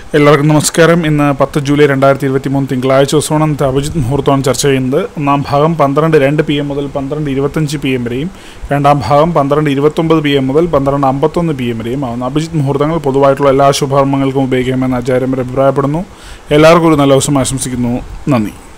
എല്ലാവർക്കും നമസ്കാരം. ഇന്ന് 10 ജൂലൈ 2023 തിങ്കളാഴ്ച ദിവസമാണ് ഇന്നത്തെ അഭിജിത്ത് മുഹൂർത്തമാണ് ചർച്ച ചെയ്യുന്നത്. ഒന്നാം ഭാഗം 12:02 PM മുതൽ 12:25 PM വരെയും, രണ്ടാം ഭാഗം 12:29 PM മുതൽ 12:51 PM വരെയും ആവുന്ന അഭിജിത്ത് മുഹൂർത്തങ്ങൾ പൊതുവായിട്ടുള്ള എല്ലാ ശുഭകർമ്മങ്ങൾക്കും ഉപയോഗിക്കാമെന്ന് ആചാര്യന്മാർ അഭിപ്രായപ്പെടുന്നു. എല്ലാവർക്കും ഒരു നല്ല ദിവസം ആശംസിക്കുന്നു. നന്ദി.